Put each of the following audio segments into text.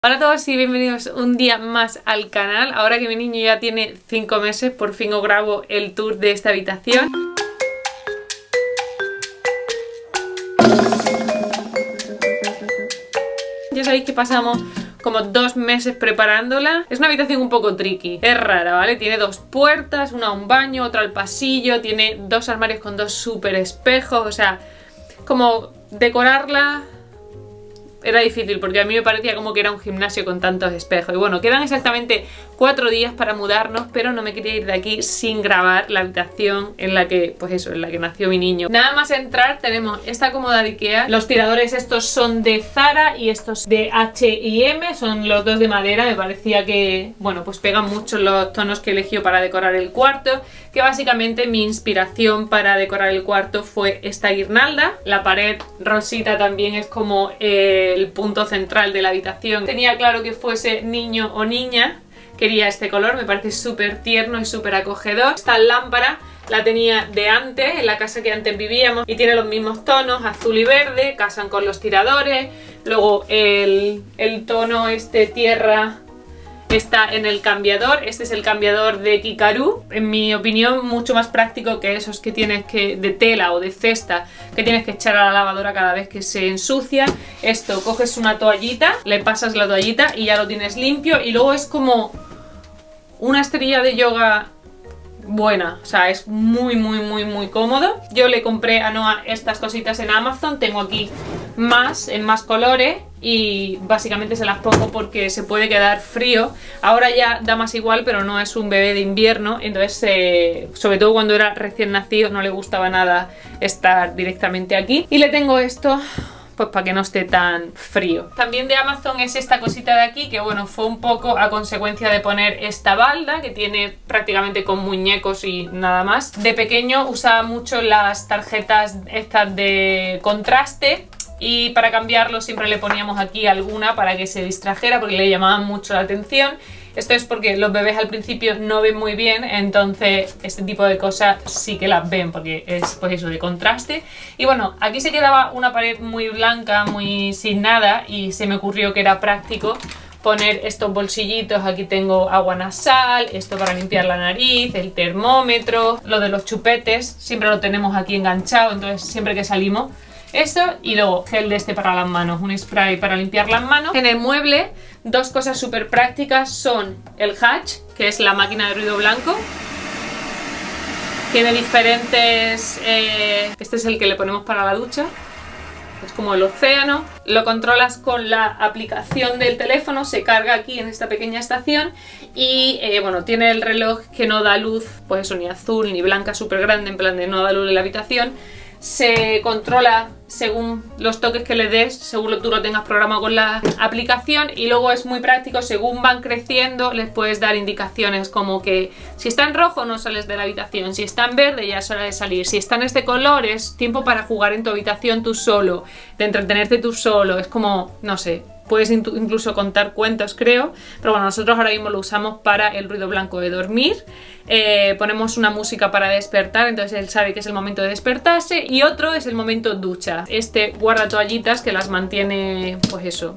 Hola a todos y bienvenidos un día más al canal. Ahora que mi niño ya tiene 5 meses, por fin os grabo el tour de esta habitación. Ya sabéis que pasamos como 2 meses preparándola. Es una habitación un poco tricky, es rara, ¿vale? Tiene 2 puertas, una a un baño, otra al pasillo, tiene 2 armarios con 2 súper espejos, o sea, como decorarla era difícil porque a mí me parecía como que era un gimnasio con tantos espejos. Y bueno, quedan exactamente 4 días para mudarnos, pero no me quería ir de aquí sin grabar la habitación en la que, pues eso, en la que nació mi niño. Nada más entrar tenemos esta cómoda de Ikea. Los tiradores estos son de Zara y estos de H&M, son los dos de madera. Me parecía que, bueno, pues pegan mucho los tonos que he elegido para decorar el cuarto. Que básicamente mi inspiración para decorar el cuarto fue esta guirnalda. La pared rosita también es como el punto central de la habitación. Tenía claro que fuese niño o niña. Quería este color, me parece súper tierno y súper acogedor. Esta lámpara la tenía de antes, en la casa que antes vivíamos, y tiene los mismos tonos, azul y verde, casan con los tiradores. Luego el tono este tierra está en el cambiador. Este es el cambiador de Kikaru. En mi opinión, mucho más práctico que esos que tienes que de tela o de cesta que tienes que echar a la lavadora cada vez que se ensucia. Esto, coges una toallita, le pasas la toallita y ya lo tienes limpio. Y luego es como una esterilla de yoga buena, o sea, es muy cómodo. Yo le compré a Noah estas cositas en Amazon. Tengo aquí más, en más colores, y básicamente se las pongo porque se puede quedar frío. Ahora ya da más igual, pero no es un bebé de invierno, entonces sobre todo cuando era recién nacido no le gustaba nada estar directamente aquí. Y le tengo esto pues para que no esté tan frío. También de Amazon es esta cosita de aquí, que bueno, fue un poco a consecuencia de poner esta balda que tiene prácticamente con muñecos y nada más. De pequeño usaba mucho las tarjetas estas de contraste, y para cambiarlo siempre le poníamos aquí alguna para que se distrajera porque le llamaban mucho la atención. Esto es porque los bebés al principio no ven muy bien, entonces este tipo de cosas sí que las ven porque es pues eso, de contraste. Y bueno, aquí se quedaba una pared muy blanca, muy sin nada, y se me ocurrió que era práctico poner estos bolsillitos. Aquí tengo agua nasal, esto para limpiar la nariz, el termómetro, lo de los chupetes, siempre lo tenemos aquí enganchado, entonces siempre que salimos esto, y luego gel de este para las manos, un spray para limpiar las manos. En el mueble, 2 cosas súper prácticas son el Hatch, que es la máquina de ruido blanco. Tiene diferentes... este es el que le ponemos para la ducha. Es como el océano. Lo controlas con la aplicación del teléfono, se carga aquí en esta pequeña estación. Y bueno, tiene el reloj que no da luz, pues eso, ni azul ni blanca súper grande, en plan de no da luz en la habitación. Se controla según los toques que le des, según tú lo tengas programado con la aplicación. Y luego es muy práctico, según van creciendo les puedes dar indicaciones como que si está en rojo no sales de la habitación, si está en verde ya es hora de salir, si está en este color es tiempo para jugar en tu habitación tú solo, de entretenerte tú solo. Es como, no sé, puedes incluso contar cuentos, creo. Pero bueno, nosotros ahora mismo lo usamos para el ruido blanco de dormir. Ponemos una música para despertar, entonces él sabe que es el momento de despertarse. Y otro es el momento ducha. Este guarda toallitas que las mantiene, pues eso,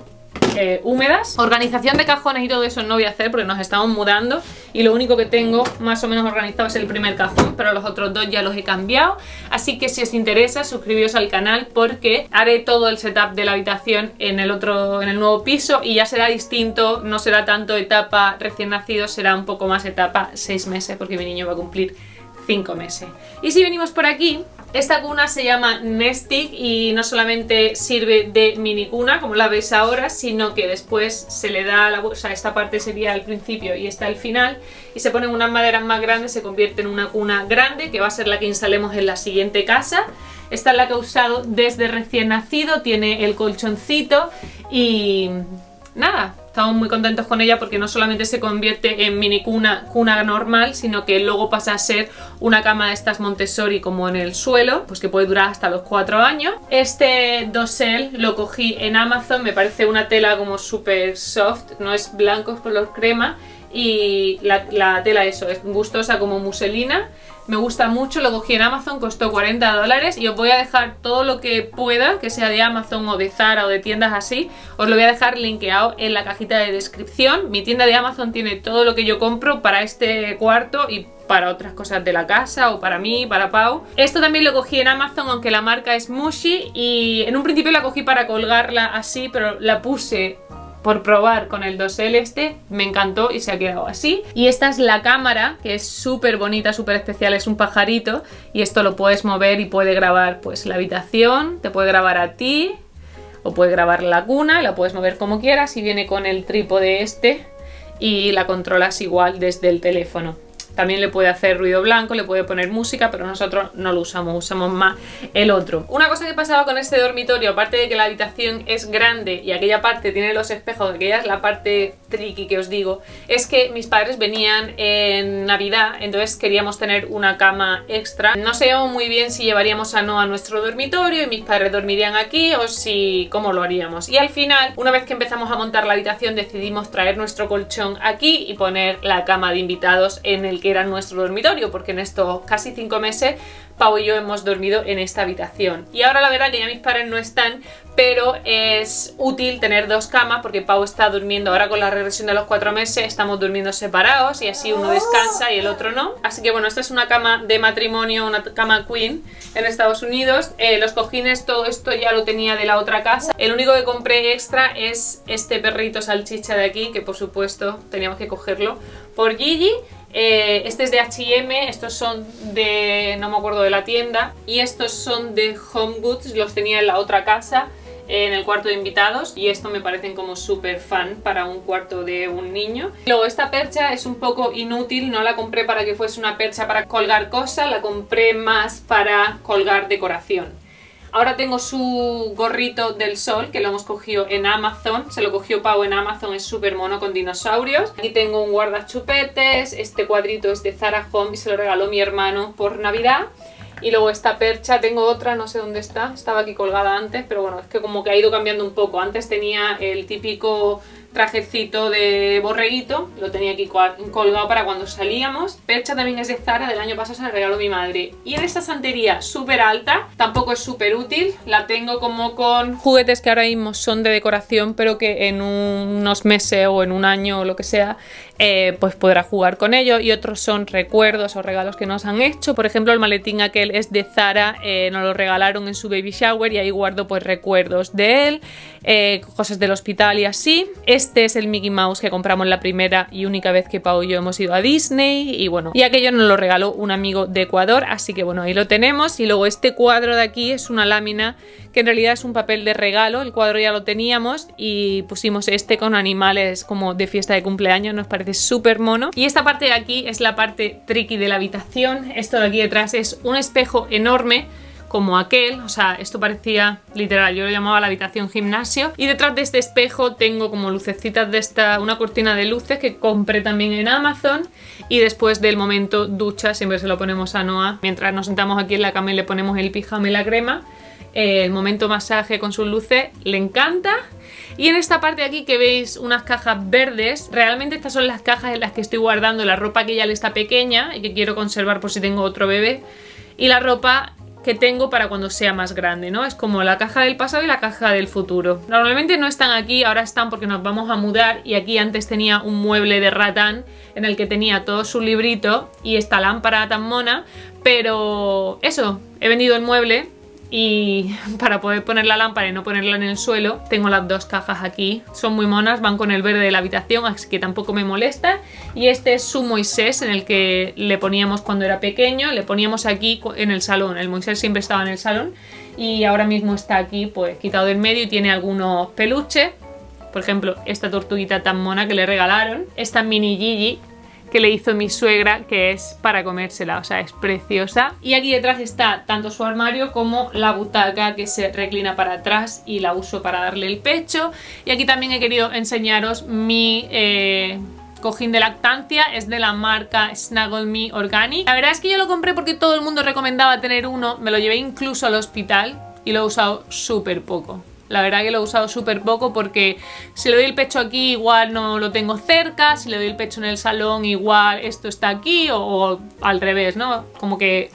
húmedas. Organización de cajones y todo eso no voy a hacer porque nos estamos mudando y lo único que tengo más o menos organizado es el primer cajón, pero los otros 2 ya los he cambiado. Así que si os interesa, suscribíos al canal porque haré todo el setup de la habitación en el nuevo piso, y ya será distinto, no será tanto etapa recién nacido, será un poco más etapa 6 meses porque mi niño va a cumplir 5 meses. Y si venimos por aquí, esta cuna se llama Nestic y no solamente sirve de mini cuna como la veis ahora, sino que después se le da la bolsa. Esta parte sería al principio y esta al final, y se ponen unas maderas más grandes, se convierte en una cuna grande que va a ser la que instalemos en la siguiente casa. Esta es la que he usado desde recién nacido, tiene el colchoncito y nada, estamos muy contentos con ella porque no solamente se convierte en mini cuna normal, sino que luego pasa a ser una cama de estas Montessori como en el suelo, pues que puede durar hasta los 4 años. Este dosel lo cogí en Amazon, me parece una tela como súper soft, no es blanco, es color crema, y la tela eso, es gustosa como muselina. me gusta mucho, lo cogí en Amazon, costó 40 dólares y os voy a dejar todo lo que pueda, que sea de Amazon o de Zara o de tiendas así, os lo voy a dejar linkeado en la cajita de descripción. Mi tienda de Amazon tiene todo lo que yo compro para este cuarto y para otras cosas de la casa o para mí, para Pau. Esto también lo cogí en Amazon, aunque la marca es Mushi, y en un principio la cogí para colgarla así, pero la puse por probar con el dosel este, me encantó y se ha quedado así. Y esta es la cámara, que es súper bonita, súper especial, es un pajarito y esto lo puedes mover y puede grabar pues la habitación, te puede grabar a ti o puede grabar la cuna, la puedes mover como quieras y viene con el trípode este y la controlas igual desde el teléfono. También le puede hacer ruido blanco, le puede poner música, pero nosotros no lo usamos, usamos más el otro. Una cosa que pasaba con este dormitorio, aparte de que la habitación es grande y aquella parte tiene los espejos, aquella es la parte tricky que os digo, es que mis padres venían en Navidad, entonces queríamos tener una cama extra. No sé muy bien si llevaríamos a Noah a nuestro dormitorio y mis padres dormirían aquí o si cómo lo haríamos. Y al final, una vez que empezamos a montar la habitación, decidimos traer nuestro colchón aquí y poner la cama de invitados en el que era nuestro dormitorio, porque en estos casi 5 meses Pau y yo hemos dormido en esta habitación. Y ahora la verdad que ya mis padres no están, pero es útil tener dos camas porque Pau está durmiendo ahora con la regresión de los 4 meses, estamos durmiendo separados y así uno descansa y el otro no. Así que bueno, esta es una cama de matrimonio, una cama queen en Estados Unidos. Los cojines, todo esto ya lo tenía de la otra casa. El único que compré extra es este perrito salchicha de aquí, que por supuesto teníamos que cogerlo por Gigi. Este es de H&M, estos son de, no me acuerdo de la tienda, y estos son de Home Goods, los tenía en la otra casa, en el cuarto de invitados, y esto me parecen como súper fan para un cuarto de un niño. Luego esta percha es un poco inútil, no la compré para que fuese una percha para colgar cosas, la compré más para colgar decoración. Ahora tengo su gorrito del sol, que lo hemos cogido en Amazon. Se lo cogió Pau en Amazon, es súper mono con dinosaurios. Aquí tengo un guardachupetes, este cuadrito es de Zara Home y se lo regaló mi hermano por Navidad. Y luego esta percha, tengo otra, no sé dónde está, estaba aquí colgada antes, pero bueno, es que como que ha ido cambiando un poco. Antes tenía el típico trajecito de borreguito, lo tenía aquí colgado para cuando salíamos. Percha también es de Zara, del año pasado se la regaló mi madre. Y en esta estantería súper alta, tampoco es súper útil, la tengo como con juguetes que ahora mismo son de decoración, pero que en unos meses o en un año o lo que sea, pues podrá jugar con ellos. Y otros son recuerdos o regalos que nos han hecho. Por ejemplo, el maletín aquel es de Zara, nos lo regalaron en su baby shower y ahí guardo pues recuerdos de él, cosas del hospital y así. Este es el Mickey Mouse que compramos la primera y única vez que Pau y yo hemos ido a Disney, y bueno, y aquello nos lo regaló un amigo de Ecuador, así que bueno, ahí lo tenemos. Y luego este cuadro de aquí es una lámina que en realidad es un papel de regalo, el cuadro ya lo teníamos y pusimos este con animales como de fiesta de cumpleaños, nos parece súper mono. Y esta parte de aquí es la parte tricky de la habitación. Esto de aquí detrás es un espejo enorme como aquel, o sea, esto parecía literal, yo lo llamaba la habitación gimnasio. Y detrás de este espejo tengo como lucecitas de esta, una cortina de luces que compré también en Amazon. Y después del momento ducha siempre se lo ponemos a Noah, mientras nos sentamos aquí en la cama y le ponemos el pijama y la crema. El momento masaje con sus luces le encanta. Y en esta parte de aquí que veis unas cajas verdes, realmente estas son las cajas en las que estoy guardando la ropa que ya le está pequeña y que quiero conservar por si tengo otro bebé, y la ropa que tengo para cuando sea más grande, ¿no? Es como la caja del pasado y la caja del futuro. Normalmente no están aquí, ahora están porque nos vamos a mudar, y aquí antes tenía un mueble de ratán en el que tenía todo su librito y esta lámpara tan mona, pero eso, he vendido el mueble y para poder poner la lámpara y no ponerla en el suelo, tengo las dos cajas aquí. Son muy monas, van con el verde de la habitación, así que tampoco me molesta. Y este es su Moisés, en el que le poníamos cuando era pequeño, le poníamos aquí en el salón. El Moisés siempre estaba en el salón y ahora mismo está aquí pues quitado del medio y tiene algunos peluches. Por ejemplo, esta tortuguita tan mona que le regalaron, esta mini Gigi que le hizo mi suegra, que es para comérsela, o sea, es preciosa. Y aquí detrás está tanto su armario como la butaca que se reclina para atrás y la uso para darle el pecho. Y aquí también he querido enseñaros mi cojín de lactancia, es de la marca Snuggle Me Organic. La verdad es que yo lo compré porque todo el mundo recomendaba tener uno, me lo llevé incluso al hospital y lo he usado súper poco. La verdad que lo he usado súper poco porque si le doy el pecho aquí igual no lo tengo cerca, si le doy el pecho en el salón igual esto está aquí o al revés, ¿no? Como que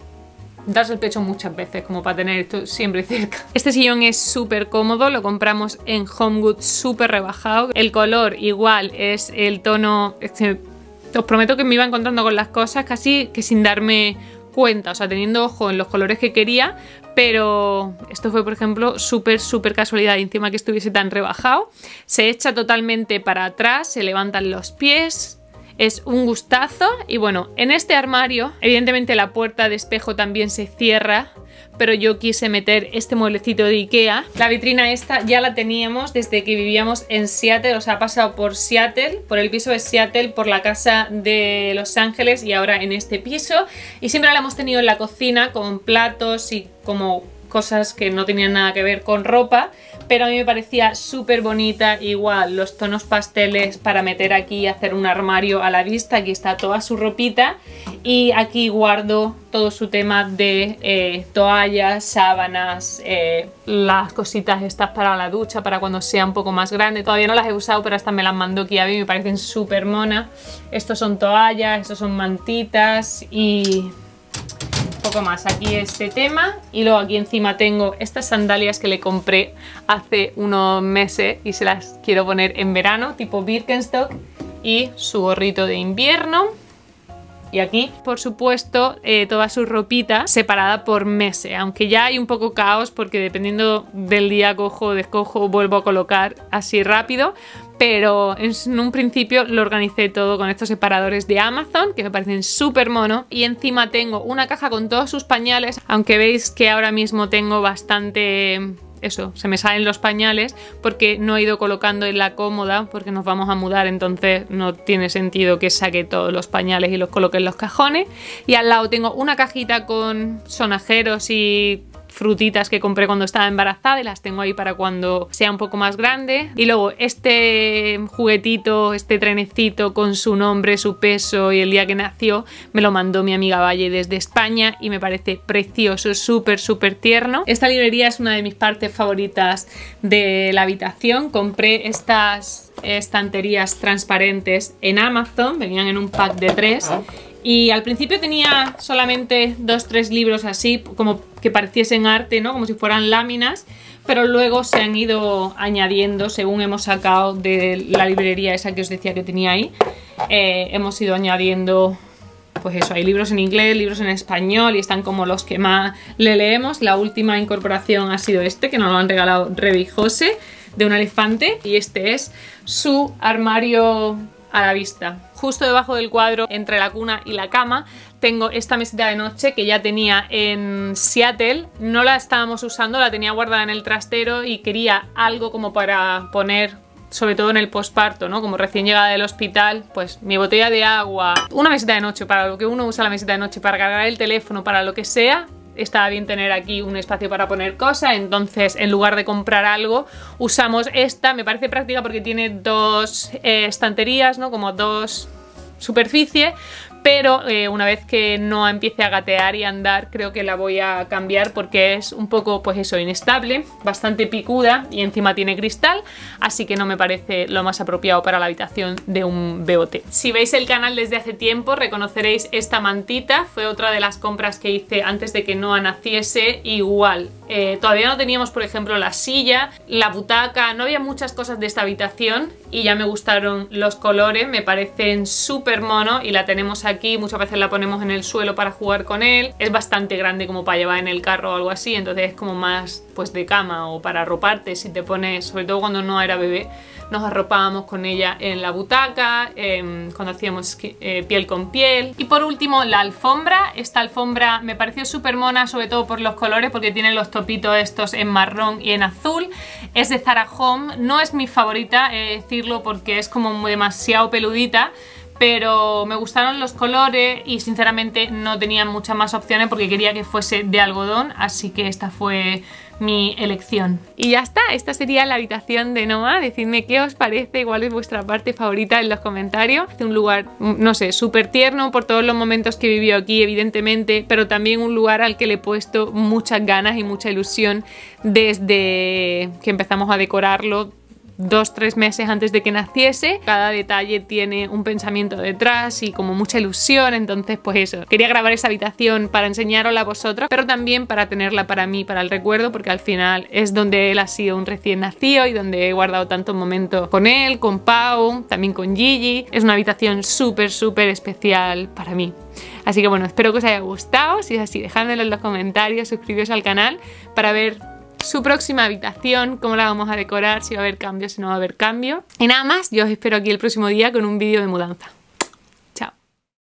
das el pecho muchas veces como para tener esto siempre cerca. Este sillón es súper cómodo, lo compramos en HomeGoods súper rebajado. El color igual es el tono... Os prometo que me iba encontrando con las cosas casi que sin darme cuenta, o sea, teniendo ojo en los colores que quería, pero esto fue, por ejemplo, súper casualidad y encima que estuviese tan rebajado. Se echa totalmente para atrás, se levantan los pies, es un gustazo. Y bueno, en este armario, evidentemente la puerta de espejo también se cierra, pero yo quise meter este mueblecito de Ikea. La vitrina esta ya la teníamos desde que vivíamos en Seattle, o sea, ha pasado por Seattle, por el piso de Seattle, por la casa de Los Ángeles y ahora en este piso. Y siempre la hemos tenido en la cocina con platos y como cosas que no tenían nada que ver con ropa, pero a mí me parecía súper bonita. Igual los tonos pasteles para meter aquí y hacer un armario a la vista. Aquí está toda su ropita y aquí guardo todo su tema de toallas, sábanas, las cositas estas para la ducha, para cuando sea un poco más grande. Todavía no las he usado, pero estas me las mandó Kiabi y me parecen súper monas. Estos son toallas, estos son mantitas y poco más. Aquí este tema y luego aquí encima tengo estas sandalias que le compré hace unos meses y se las quiero poner en verano, tipo Birkenstock, y su gorrito de invierno. Y aquí, por supuesto, toda su ropita separada por meses, aunque ya hay un poco caos porque dependiendo del día cojo, descojo, vuelvo a colocar así rápido. Pero en un principio lo organicé todo con estos separadores de Amazon, que me parecen súper monos. Y encima tengo una caja con todos sus pañales, aunque veis que ahora mismo tengo bastante... Eso, se me salen los pañales porque no he ido colocando en la cómoda porque nos vamos a mudar, entonces no tiene sentido que saque todos los pañales y los coloque en los cajones. Y al lado tengo una cajita con sonajeros y frutitas que compré cuando estaba embarazada y las tengo ahí para cuando sea un poco más grande. Y luego este juguetito, este trenecito con su nombre, su peso y el día que nació, me lo mandó mi amiga Valle desde España y me parece precioso, súper tierno. Esta librería es una de mis partes favoritas de la habitación. Compré estas estanterías transparentes en Amazon, venían en un pack de 3. Y al principio tenía solamente 2-3 libros así, como que pareciesen arte, ¿no? Como si fueran láminas, pero luego se han ido añadiendo, según hemos sacado de la librería esa que os decía que tenía ahí, hemos ido añadiendo, pues eso, hay libros en inglés, libros en español y están como los que más le leemos. La última incorporación ha sido este, que nos lo han regalado Revi y José, de un elefante, y este es su armario a la vista. Justo debajo del cuadro, entre la cuna y la cama, tengo esta mesita de noche que ya tenía en Seattle. No la estábamos usando, la tenía guardada en el trastero y quería algo como para poner, sobre todo en el posparto, ¿no? Como recién llegada del hospital, pues mi botella de agua, una mesita de noche, para lo que uno usa la mesita de noche, para cargar el teléfono, para lo que sea. Estaba bien tener aquí un espacio para poner cosas, entonces en lugar de comprar algo usamos esta. Me parece práctica porque tiene dos estanterías, ¿no? Como dos superficies, pero una vez que no empiece a gatear y a andar creo que la voy a cambiar porque es un poco, pues eso, inestable, bastante picuda y encima tiene cristal, así que no me parece lo más apropiado para la habitación de un BOT. Si veis el canal desde hace tiempo reconoceréis esta mantita, fue otra de las compras que hice antes de que Noah naciese. Igual, todavía no teníamos, por ejemplo, la silla, la butaca, no había muchas cosas de esta habitación y ya me gustaron los colores, me parecen súper monos y la tenemos aquí, muchas veces la ponemos en el suelo para jugar con él. Es bastante grande como para llevar en el carro o algo así, entonces es como más pues de cama o para arroparte si te pones, sobre todo cuando no era bebé, nos arropábamos con ella en la butaca, cuando hacíamos piel con piel. Y por último la alfombra. Esta alfombra me pareció súper mona, sobre todo por los colores, porque tiene los topitos estos en marrón y en azul. Es de Zara Home, no es mi favorita, decirlo, porque es como demasiado peludita, pero me gustaron los colores y sinceramente no tenía muchas más opciones porque quería que fuese de algodón, así que esta fue mi elección. Y ya está, esta sería la habitación de Noah. Decidme qué os parece, cuál es vuestra parte favorita en los comentarios. Es un lugar, no sé, súper tierno por todos los momentos que vivió aquí, evidentemente, pero también un lugar al que le he puesto muchas ganas y mucha ilusión desde que empezamos a decorarlo 2-3 meses antes de que naciese. Cada detalle tiene un pensamiento detrás y como mucha ilusión, entonces pues eso, quería grabar esa habitación para enseñarosla a vosotros, pero también para tenerla para mí, para el recuerdo, porque al final es donde él ha sido un recién nacido y donde he guardado tantos momentos con él, con Pau, también con Gigi. Es una habitación súper especial para mí. Así que bueno, espero que os haya gustado. Si es así, dejádmelo en los comentarios, suscribiros al canal para ver su próxima habitación, cómo la vamos a decorar, si va a haber cambios, si no va a haber cambio. Y nada más, yo os espero aquí el próximo día con un vídeo de mudanza.